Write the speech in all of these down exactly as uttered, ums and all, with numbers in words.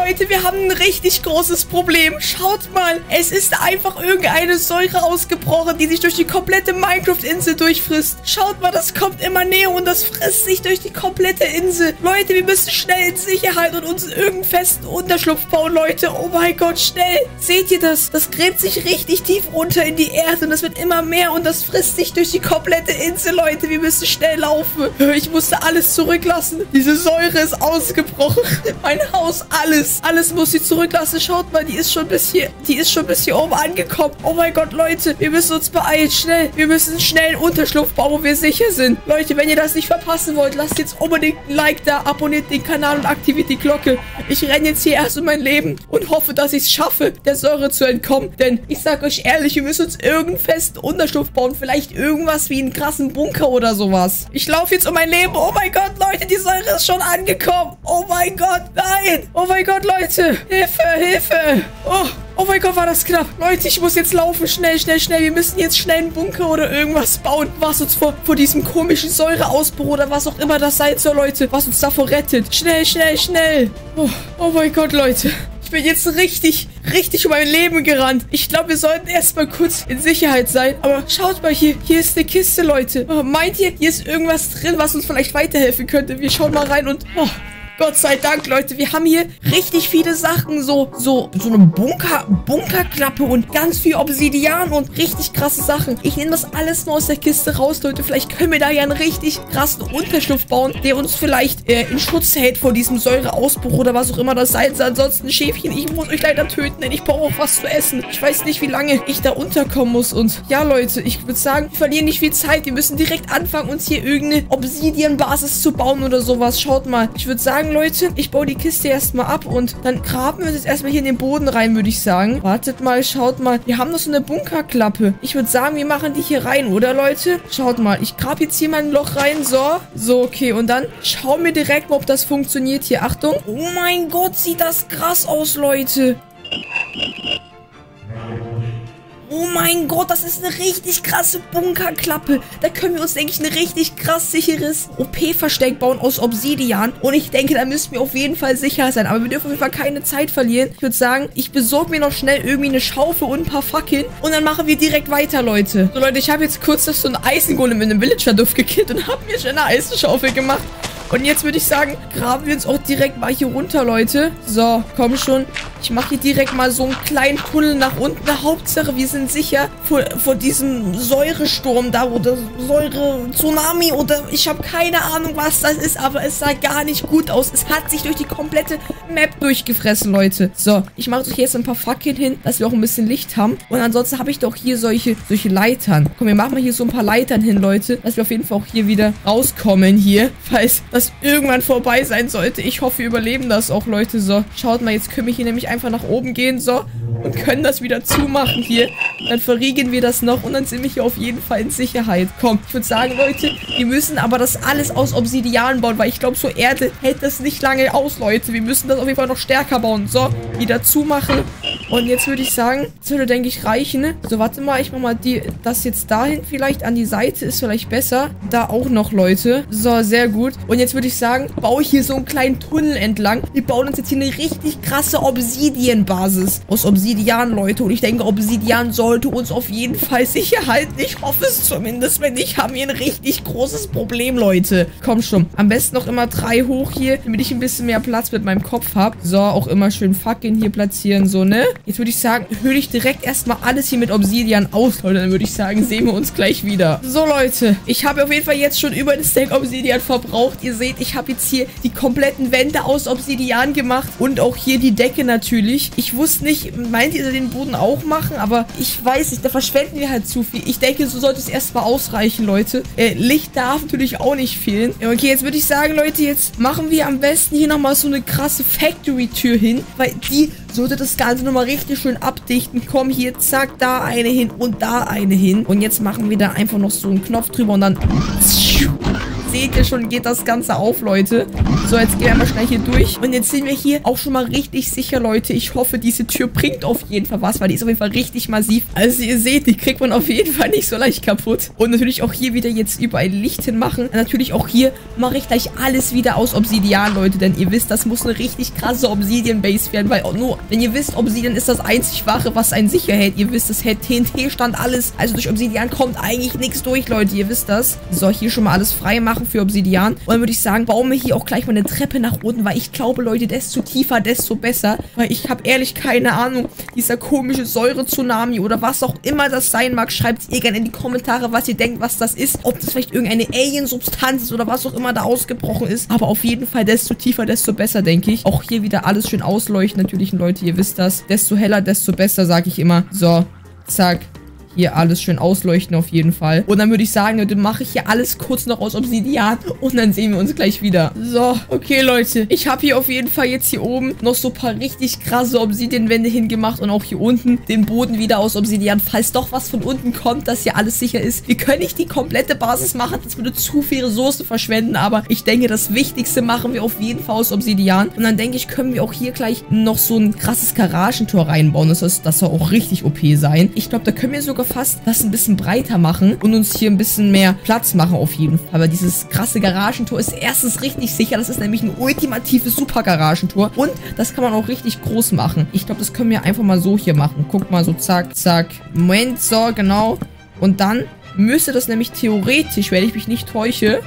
Leute, wir haben ein richtig großes Problem. Schaut mal, es ist einfach irgendeine Säure ausgebrochen, die sich durch die komplette Minecraft-Insel durchfrisst. Schaut mal, das kommt immer näher und das frisst sich durch die komplette Insel. Leute, wir müssen schnell in Sicherheit und uns irgendeinen festen Unterschlupf bauen, Leute. Oh mein Gott, schnell. Seht ihr das? Das gräbt sich richtig tief runter in die Erde und es wird immer mehr und das frisst sich durch die komplette Insel, Leute. Wir müssen schnell laufen. Ich musste alles zurücklassen. Diese Säure ist ausgebrochen. Mein Haus, alles. Alles muss sie zurücklassen. Schaut mal, die ist schon bis hier, die ist schon bis hier oben angekommen. Oh mein Gott, Leute, wir müssen uns beeilen. Schnell. Wir müssen schnell einen Unterschlupf bauen, wo wir sicher sind. Leute, wenn ihr das nicht verpassen wollt, lasst jetzt unbedingt ein Like da, abonniert den Kanal und aktiviert die Glocke. Ich renne jetzt hier erst um mein Leben und hoffe, dass ich es schaffe, der Säure zu entkommen. Denn ich sag euch ehrlich, wir müssen uns irgendeinen festen Unterschlupf bauen. Vielleicht irgendwas wie einen krassen Bunker oder sowas. Ich laufe jetzt um mein Leben. Oh mein Gott, Leute, die Säure ist schon angekommen. Oh mein Gott, nein. Oh mein Gott, Leute. Hilfe, Hilfe. Oh, oh mein Gott, war das knapp. Leute, ich muss jetzt laufen. Schnell, schnell, schnell. Wir müssen jetzt schnell einen Bunker oder irgendwas bauen, was uns vor, vor diesem komischen Säureausbruch oder was auch immer das sein soll, Leute. Was uns davor rettet. Schnell, schnell, schnell. Oh, oh mein Gott, Leute. Ich bin jetzt richtig, richtig um mein Leben gerannt. Ich glaube, wir sollten erstmal kurz in Sicherheit sein. Aber schaut mal hier. Hier ist eine Kiste, Leute. Oh, meint ihr, hier ist irgendwas drin, was uns vielleicht weiterhelfen könnte? Wir schauen mal rein und... Oh, Gott sei Dank, Leute, wir haben hier richtig viele Sachen, so, so, so eine Bunker, Bunkerklappe und ganz viel Obsidian und richtig krasse Sachen. Ich nehme das alles nur aus der Kiste raus, Leute. Vielleicht können wir da ja einen richtig krassen Unterschlupf bauen, der uns vielleicht äh, in Schutz hält vor diesem Säureausbruch oder was auch immer das sein soll. Ansonsten, Schäfchen, ich muss euch leider töten, denn ich brauche auch was zu essen. Ich weiß nicht, wie lange ich da unterkommen muss. Und ja, Leute, ich würde sagen, wir verlieren nicht viel Zeit. Wir müssen direkt anfangen, uns hier irgendeine Obsidian-Basis zu bauen oder sowas. Schaut mal, ich würde sagen, Leute, ich baue die Kiste erstmal ab und dann graben wir uns jetzt erstmal hier in den Boden rein, würde ich sagen. Wartet mal, schaut mal. Wir haben noch so eine Bunkerklappe. Ich würde sagen, wir machen die hier rein, oder, Leute? Schaut mal, ich grabe jetzt hier mal ein Loch rein. So, so, okay. Und dann schauen wir direkt mal, ob das funktioniert hier. Achtung. Oh mein Gott, sieht das krass aus, Leute. Oh mein Gott, das ist eine richtig krasse Bunkerklappe. Da können wir uns, denke ich, ein richtig krass sicheres O P-Versteck bauen aus Obsidian. Und ich denke, da müssen wir auf jeden Fall sicher sein. Aber wir dürfen auf jeden Fall keine Zeit verlieren. Ich würde sagen, ich besorge mir noch schnell irgendwie eine Schaufel und ein paar Fackeln. Und dann machen wir direkt weiter, Leute. So, Leute, ich habe jetzt kurz so einen Eisengolem in einem Villager-Duft gekillt und habe mir schon eine Eisenschaufel gemacht. Und jetzt würde ich sagen, graben wir uns auch direkt mal hier runter, Leute. So, komm schon. Ich mache hier direkt mal so einen kleinen Tunnel nach unten. Hauptsache, wir sind sicher vor, vor diesem Säuresturm da oder Säure-Tsunami oder ich habe keine Ahnung, was das ist, aber es sah gar nicht gut aus. Es hat sich durch die komplette Map durchgefressen, Leute. So, ich mache doch jetzt ein paar Fackeln hin, dass wir auch ein bisschen Licht haben. Und ansonsten habe ich doch hier solche, solche Leitern. Komm, wir machen mal hier so ein paar Leitern hin, Leute, dass wir auf jeden Fall auch hier wieder rauskommen hier, falls das irgendwann vorbei sein sollte. Ich hoffe, wir überleben das auch, Leute. So, schaut mal, jetzt können wir hier nämlich einfach nach oben gehen, so, und können das wieder zumachen hier. Dann verriegeln wir das noch und dann sind wir hier auf jeden Fall in Sicherheit. Komm, ich würde sagen, Leute, wir müssen aber das alles aus Obsidian bauen, weil ich glaube, so Erde hält das nicht lange aus, Leute. Wir müssen das auf jeden Fall noch stärker bauen. So, wieder zumachen. Und jetzt würde ich sagen, das würde, denke ich, reichen. Ne? So, warte mal, ich mache mal die, das jetzt dahin vielleicht an die Seite, ist vielleicht besser. Da auch noch, Leute. So, sehr gut. Und jetzt würde ich sagen, baue ich hier so einen kleinen Tunnel entlang. Wir bauen uns jetzt hier eine richtig krasse Obsidian-Basis aus Obsidian, Leute. Und ich denke, Obsidian sollte uns auf jeden Fall sicher halten. Ich hoffe es zumindest. Wenn nicht, haben wir ein richtig großes Problem, Leute. Komm schon. Am besten noch immer drei hoch hier, damit ich ein bisschen mehr Platz mit meinem Kopf habe. So, auch immer schön Fackeln hier platzieren, so, ne? Jetzt würde ich sagen, höhle ich direkt erstmal alles hier mit Obsidian aus, Leute. Dann würde ich sagen, sehen wir uns gleich wieder. So, Leute. Ich habe auf jeden Fall jetzt schon über den Stack Obsidian verbraucht. Ihr seht, ich habe jetzt hier die kompletten Wände aus Obsidian gemacht und auch hier die Decke natürlich. Ich wusste nicht, meint ihr den Boden auch machen, aber ich weiß nicht, da verschwenden wir halt zu viel. Ich denke, so sollte es erstmal ausreichen, Leute. Äh, Licht darf natürlich auch nicht fehlen. Okay, jetzt würde ich sagen, Leute, jetzt machen wir am besten hier nochmal so eine krasse Factory-Tür hin, weil die sollte das Ganze nochmal richtig schön abdichten. Komm, hier, zack, da eine hin und da eine hin. Und jetzt machen wir da einfach noch so einen Knopf drüber und dann seht ihr schon, geht das Ganze auf, Leute. So, jetzt gehen wir mal schnell hier durch. Und jetzt sind wir hier auch schon mal richtig sicher, Leute. Ich hoffe, diese Tür bringt auf jeden Fall was, weil die ist auf jeden Fall richtig massiv. Also ihr seht, die kriegt man auf jeden Fall nicht so leicht kaputt. Und natürlich auch hier wieder jetzt überall Licht hinmachen. Und natürlich auch hier mache ich gleich alles wieder aus Obsidian, Leute. Denn ihr wisst, das muss eine richtig krasse Obsidian-Base werden. Weil auch nur, wenn ihr wisst, Obsidian ist das einzig Wahre, was einen sicher hält. Ihr wisst, es hält T N T-Stand, alles. Also durch Obsidian kommt eigentlich nichts durch, Leute. Ihr wisst das. So, hier schon mal alles frei machen für Obsidian. Und dann würde ich sagen, bauen wir hier auch gleich mal eine Treppe nach unten. Weil ich glaube, Leute, desto tiefer, desto besser. Weil ich habe ehrlich keine Ahnung. Dieser komische Säure-Tsunami oder was auch immer das sein mag. Schreibt es ihr gerne in die Kommentare, was ihr denkt, was das ist. Ob das vielleicht irgendeine Alien-Substanz ist oder was auch immer da ausgebrochen ist. Aber auf jeden Fall, desto tiefer, desto besser, denke ich. Auch hier wieder alles schön ausleuchten. Natürlich, Leute, ihr wisst das. Desto heller, desto besser, sage ich immer. So, zack. Hier alles schön ausleuchten auf jeden Fall. Und dann würde ich sagen, Leute, mache ich hier alles kurz noch aus Obsidian. Und dann sehen wir uns gleich wieder. So, okay, Leute. Ich habe hier auf jeden Fall jetzt hier oben noch so ein paar richtig krasse Obsidianwände hingemacht. Und auch hier unten den Boden wieder aus Obsidian. Falls doch was von unten kommt, dass hier alles sicher ist. Wir können nicht die komplette Basis machen. Das würde zu viel Ressourcen verschwenden. Aber ich denke, das Wichtigste machen wir auf jeden Fall aus Obsidian. Und dann denke ich, können wir auch hier gleich noch so ein krasses Garagentor reinbauen. Das, ist, das soll auch richtig O P sein. Ich glaube, da können wir sogar fast das ein bisschen breiter machen und uns hier ein bisschen mehr Platz machen auf jeden Fall. Aber dieses krasse Garagentor ist erstens richtig sicher. Das ist nämlich ein ultimatives Super-Garagentor und das kann man auch richtig groß machen. Ich glaube, das können wir einfach mal so hier machen. Guck mal, so zack, zack. Moment, so, genau. Und dann müsste das nämlich theoretisch, wenn ich mich nicht täusche...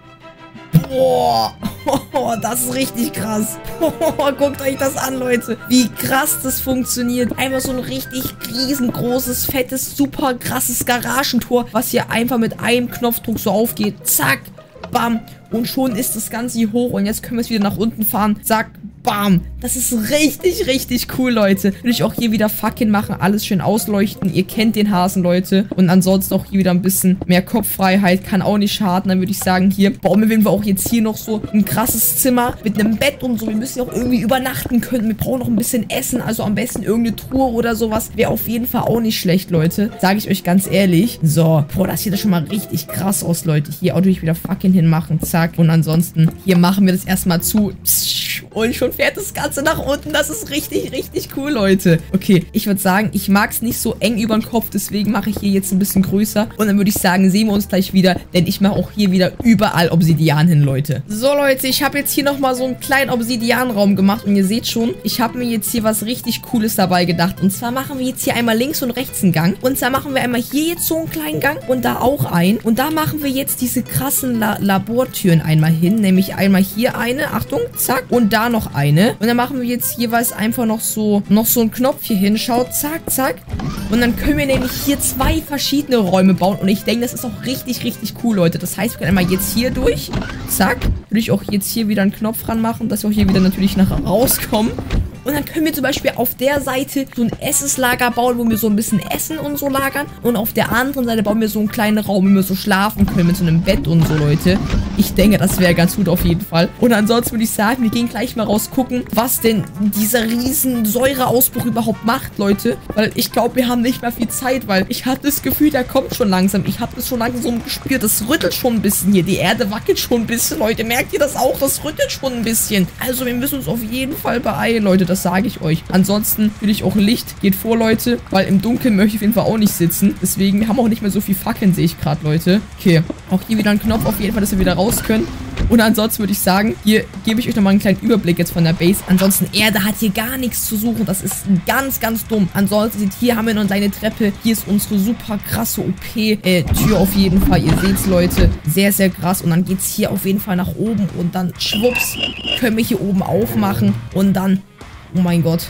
Boah, oh, das ist richtig krass. Oh, guckt euch das an, Leute. Wie krass das funktioniert. Einfach so ein richtig riesengroßes, fettes, super krasses Garagentor, was hier einfach mit einem Knopfdruck so aufgeht. Zack, bam. Und schon ist das Ganze hier hoch. Und jetzt können wir es wieder nach unten fahren. Zack, bam. Das ist richtig, richtig cool, Leute. Würde ich auch hier wieder Fackeln machen. Alles schön ausleuchten. Ihr kennt den Hasen, Leute. Und ansonsten auch hier wieder ein bisschen mehr Kopffreiheit. Kann auch nicht schaden. Dann würde ich sagen, hier bauen wir auch jetzt hier noch so ein krasses Zimmer mit einem Bett und so. Wir müssen ja auch irgendwie übernachten können. Wir brauchen noch ein bisschen Essen. Also am besten irgendeine Truhe oder sowas. Wäre auf jeden Fall auch nicht schlecht, Leute. Sage ich euch ganz ehrlich. So. Boah, das sieht doch schon mal richtig krass aus, Leute. Hier auch natürlich wieder Fackeln hinmachen. Zack. Und ansonsten, hier machen wir das erstmal zu. Und schon fährt das Ganze nach unten. Das ist richtig, richtig cool, Leute. Okay, ich würde sagen, ich mag es nicht so eng über den Kopf. Deswegen mache ich hier jetzt ein bisschen größer. Und dann würde ich sagen, sehen wir uns gleich wieder. Denn ich mache auch hier wieder überall Obsidian hin, Leute. So, Leute, ich habe jetzt hier nochmal so einen kleinen Obsidianraum gemacht. Und ihr seht schon, ich habe mir jetzt hier was richtig Cooles dabei gedacht. Und zwar machen wir jetzt hier einmal links und rechts einen Gang. Und zwar machen wir einmal hier jetzt so einen kleinen Gang. Und da auch einen. Und da machen wir jetzt diese krassen La Labortüren einmal hin. Nämlich einmal hier eine. Achtung, zack. Und da noch eine. Und dann machen wir jetzt jeweils einfach noch so, noch so einen Knopf hier hin. Schaut, zack, zack. Und dann können wir nämlich hier zwei verschiedene Räume bauen. Und ich denke, das ist auch richtig, richtig cool, Leute. Das heißt, wir können einmal jetzt hier durch. Zack. Würde ich auch jetzt hier wieder einen Knopf ranmachen, dass wir auch hier wieder natürlich nachher rauskommen. Und dann können wir zum Beispiel auf der Seite so ein Essenslager bauen, wo wir so ein bisschen Essen und so lagern. Und auf der anderen Seite bauen wir so einen kleinen Raum, wo wir so schlafen können mit so einem Bett und so, Leute. Ich denke, das wäre ganz gut auf jeden Fall. Und ansonsten würde ich sagen, wir gehen gleich mal raus gucken, was denn dieser riesen Säureausbruch überhaupt macht, Leute. Weil ich glaube, wir haben nicht mehr viel Zeit, weil ich habe das Gefühl, der kommt schon langsam. Ich habe das schon langsam gespürt. Das rüttelt schon ein bisschen hier. Die Erde wackelt schon ein bisschen, Leute. Merkt ihr das auch? Das rüttelt schon ein bisschen. Also wir müssen uns auf jeden Fall beeilen, Leute. Das sage ich euch. Ansonsten will ich auch Licht. Geht vor, Leute. Weil im Dunkeln möchte ich auf jeden Fall auch nicht sitzen. Deswegen, wir haben auch nicht mehr so viel Fackeln, sehe ich gerade, Leute. Okay. Auch hier wieder ein Knopf auf jeden Fall, dass wir wieder raus können. Und ansonsten würde ich sagen, hier gebe ich euch nochmal einen kleinen Überblick jetzt von der Base. Ansonsten, Erde hat hier gar nichts zu suchen. Das ist ganz, ganz dumm. Ansonsten, hier haben wir noch eine kleine Treppe. Hier ist unsere super krasse O P-Tür auf jeden Fall. Ihr seht's, Leute. Sehr, sehr krass. Und dann geht's hier auf jeden Fall nach oben. Und dann, schwupps, können wir hier oben aufmachen. Und dann, oh mein Gott.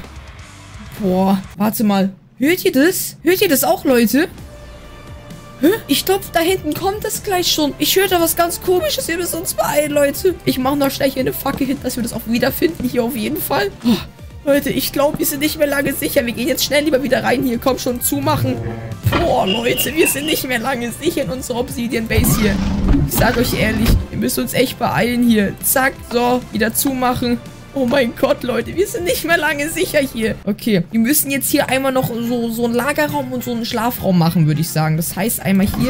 Boah, warte mal. Hört ihr das? Hört ihr das auch, Leute? Hä? Ich glaube, da hinten kommt es gleich schon. Ich höre da was ganz Komisches. Wir müssen uns beeilen, Leute. Ich mache noch schnell hier eine Fackel hin, dass wir das auch wiederfinden. Hier auf jeden Fall. Oh, Leute, ich glaube, wir sind nicht mehr lange sicher. Wir gehen jetzt schnell lieber wieder rein hier. Komm schon, zumachen. Boah, Leute, wir sind nicht mehr lange sicher in unserer Obsidian-Base hier. Ich sage euch ehrlich, wir müssen uns echt beeilen hier. Zack, so, wieder zumachen. Oh mein Gott, Leute, wir sind nicht mehr lange sicher hier. Okay, wir müssen jetzt hier einmal noch so, so einen Lagerraum und so einen Schlafraum machen, würde ich sagen. Das heißt, einmal hier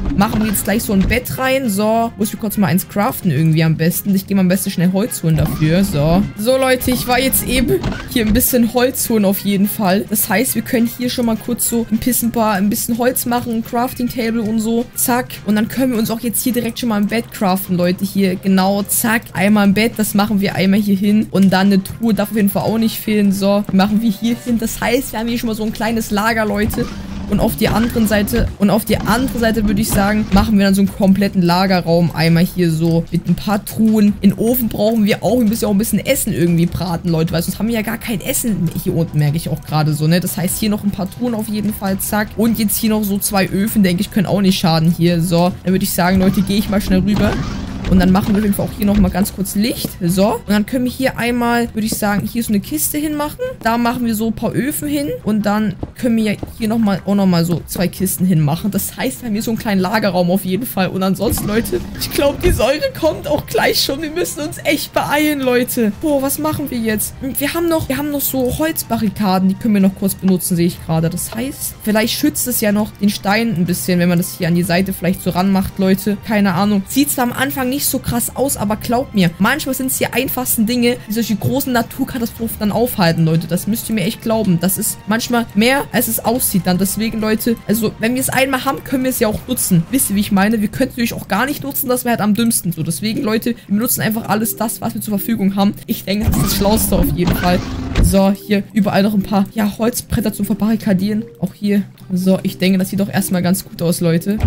machen wir jetzt gleich so ein Bett rein. So, muss ich kurz mal eins craften irgendwie am besten. Ich gehe mal am besten schnell Holz holen dafür. So. So, Leute, ich war jetzt eben hier ein bisschen Holz holen auf jeden Fall. Das heißt, wir können hier schon mal kurz so ein bisschen, ein bisschen Holz machen, Crafting Table und so. Zack. Und dann können wir uns auch jetzt hier direkt schon mal ein Bett craften, Leute. Hier, genau, zack. Einmal ein Bett, das machen wir einmal hier hin. Und dann eine Truhe darf auf jeden Fall auch nicht fehlen. So, machen wir hier hin. Das heißt, wir haben hier schon mal so ein kleines Lager, Leute. Und auf die anderen Seite, und auf die andere Seite würde ich sagen, machen wir dann so einen kompletten Lagerraum. Einmal hier so mit ein paar Truhen. In den Ofen brauchen wir auch, wir müssen ja auch ein bisschen Essen irgendwie braten, Leute, weil sonst haben wir ja gar kein Essen hier unten, merke ich auch gerade so, ne? Das heißt, hier noch ein paar Truhen auf jeden Fall, zack. Und jetzt hier noch so zwei Öfen, denke ich, können auch nicht schaden hier. So, dann würde ich sagen, Leute, gehe ich mal schnell rüber. Und dann machen wir auf jeden Fall auch hier nochmal ganz kurz Licht. So. Und dann können wir hier einmal, würde ich sagen, hier so eine Kiste hinmachen. Da machen wir so ein paar Öfen hin. Und dann können wir ja hier nochmal auch nochmal so zwei Kisten hinmachen. Das heißt, wir haben hier so einen kleinen Lagerraum auf jeden Fall. Und ansonsten, Leute, ich glaube, die Säure kommt auch gleich schon. Wir müssen uns echt beeilen, Leute. Boah, was machen wir jetzt? Wir haben noch, wir haben noch so Holzbarrikaden. Die können wir noch kurz benutzen, sehe ich gerade. Das heißt, vielleicht schützt es ja noch den Stein ein bisschen, wenn man das hier an die Seite vielleicht so ranmacht, Leute. Keine Ahnung. Sieht zwar am Anfang nicht nicht so krass aus, aber glaubt mir, manchmal sind es die einfachsten Dinge, die solche großen Naturkatastrophen dann aufhalten, Leute. Das müsst ihr mir echt glauben. Das ist manchmal mehr, als es aussieht dann. Deswegen, Leute, also, wenn wir es einmal haben, können wir es ja auch nutzen. Wisst ihr, wie ich meine? Wir können es natürlich auch gar nicht nutzen, das wäre halt am dümmsten so. Deswegen, Leute, wir benutzen einfach alles das, was wir zur Verfügung haben. Ich denke, das ist das Schlauste auf jeden Fall. So, hier überall noch ein paar, ja, Holzbretter zum Verbarrikadieren. Auch hier. So, ich denke, das sieht doch erstmal ganz gut aus, Leute.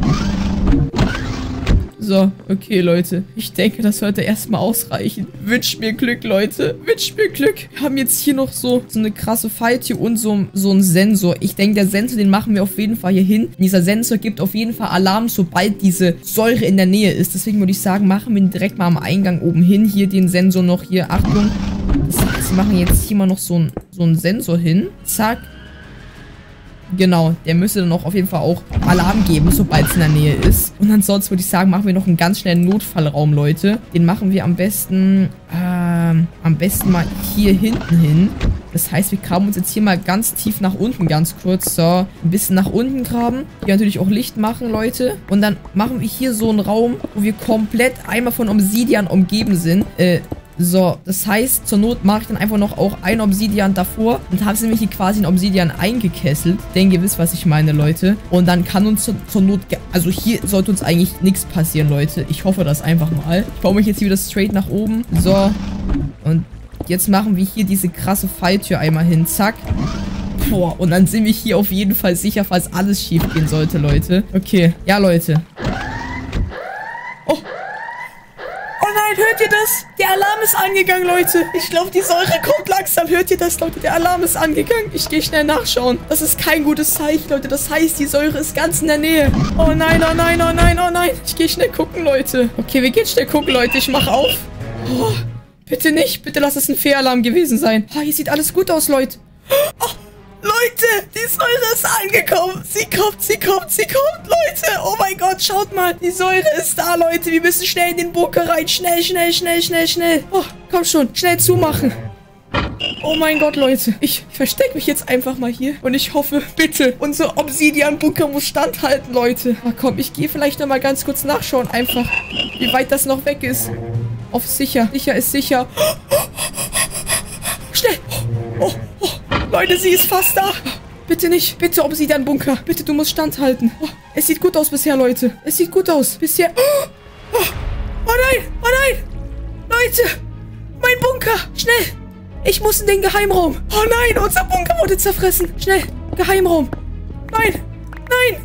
So, okay, Leute. Ich denke, das sollte erstmal ausreichen. Wünscht mir Glück, Leute. Wünscht mir Glück. Wir haben jetzt hier noch so, so eine krasse Falltür und so, so einen Sensor. Ich denke, der Sensor, den machen wir auf jeden Fall hier hin. Und dieser Sensor gibt auf jeden Fall Alarm, sobald diese Säure in der Nähe ist. Deswegen würde ich sagen, machen wir ihn direkt mal am Eingang oben hin. Hier den Sensor noch hier. Achtung. Das heißt, wir machen jetzt hier mal noch so einen, so einen Sensor hin. Zack. Genau, der müsste dann auch auf jeden Fall auch Alarm geben, sobald es in der Nähe ist. Und ansonsten würde ich sagen, machen wir noch einen ganz schnellen Notfallraum, Leute. Den machen wir am besten, ähm, am besten mal hier hinten hin. Das heißt, wir graben uns jetzt hier mal ganz tief nach unten, ganz kurz. So, ein bisschen nach unten graben. Hier natürlich auch Licht machen, Leute. Und dann machen wir hier so einen Raum, wo wir komplett einmal von Obsidian umgeben sind. Äh, So, das heißt, zur Not mache ich dann einfach noch auch ein Obsidian davor. Und habe sie nämlich hier quasi ein Obsidian eingekesselt. Ich denke, ihr wisst, was ich meine, Leute. Und dann kann uns zur, zur Not... Also hier sollte uns eigentlich nichts passieren, Leute. Ich hoffe das einfach mal. Ich baue mich jetzt hier wieder straight nach oben. So. Und jetzt machen wir hier diese krasse Falltür einmal hin. Zack. Boah, und dann sind wir hier auf jeden Fall sicher, falls alles schief gehen sollte, Leute. Okay. Ja, Leute. Oh. Oh nein, hört ihr das? Der Alarm ist angegangen, Leute. Ich glaube, die Säure kommt langsam. Hört ihr das, Leute? Der Alarm ist angegangen. Ich gehe schnell nachschauen. Das ist kein gutes Zeichen, Leute. Das heißt, die Säure ist ganz in der Nähe. Oh nein, oh nein, oh nein, oh nein. Ich gehe schnell gucken, Leute. Okay, wir gehen schnell gucken, Leute. Ich mache auf. Oh, bitte nicht. Bitte lass es ein Fehlalarm gewesen sein. Oh, hier sieht alles gut aus, Leute. Oh. Leute, die Säure ist angekommen. Sie kommt, sie kommt, sie kommt, Leute. Oh mein Gott, schaut mal. Die Säure ist da, Leute. Wir müssen schnell in den Bunker rein. Schnell, schnell, schnell, schnell, schnell. Oh, komm schon. Schnell zumachen. Oh mein Gott, Leute. Ich verstecke mich jetzt einfach mal hier. Und ich hoffe, bitte, unser Obsidian-Bunker muss standhalten, Leute. Oh, komm, ich gehe vielleicht noch mal ganz kurz nachschauen. Einfach, wie weit das noch weg ist. Auf sicher. Sicher ist sicher. Schnell. Oh, oh. Leute, sie ist fast da. Bitte nicht. Bitte, Obsidian-Bunker. Bitte, du musst standhalten. Oh, es sieht gut aus bisher, Leute. Es sieht gut aus. Bisher. Oh, oh, oh nein. Oh nein. Leute. Mein Bunker. Schnell. Ich muss in den Geheimraum. Oh nein, unser Bunker wurde zerfressen. Schnell. Geheimraum. Nein. Nein.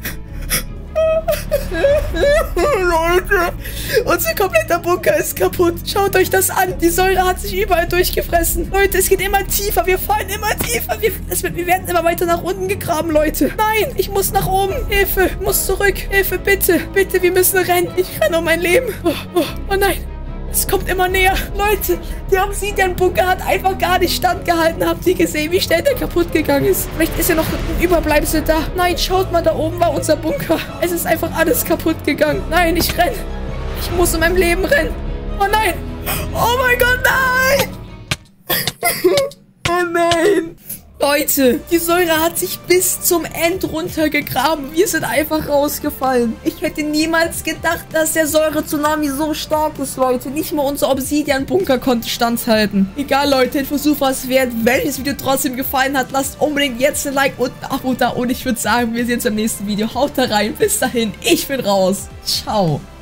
Leute, unser kompletter Bunker ist kaputt. Schaut euch das an. Die Säure hat sich überall durchgefressen. Leute, es geht immer tiefer. Wir fallen immer tiefer. Wir, es wird, wir werden immer weiter nach unten gegraben, Leute. Nein, ich muss nach oben. Hilfe, ich muss zurück. Hilfe, bitte. Bitte, wir müssen rennen. Ich renne um mein Leben. Oh, oh, oh nein. Es kommt immer näher. Leute, der Obsidian-Bunker hat einfach gar nicht standgehalten. Habt ihr gesehen, wie schnell der kaputt gegangen ist? Vielleicht ist ja noch ein Überbleibsel da. Nein, schaut mal, da oben war unser Bunker. Es ist einfach alles kaputt gegangen. Nein, ich renne. Ich muss in meinem Leben rennen. Oh nein. Oh mein Gott, nein. Oh nein. Leute, die Säure hat sich bis zum End runtergegraben. Wir sind einfach rausgefallen. Ich hätte niemals gedacht, dass der Säure-Tsunami so stark ist, Leute. Nicht mal unser Obsidian-Bunker konnte standhalten. Egal, Leute, ein Versuch war es wert. Wenn das Video trotzdem gefallen hat, lasst unbedingt jetzt ein Like und ein Abo da. Und ich würde sagen, wir sehen uns im nächsten Video. Haut da rein. Bis dahin, ich bin raus. Ciao.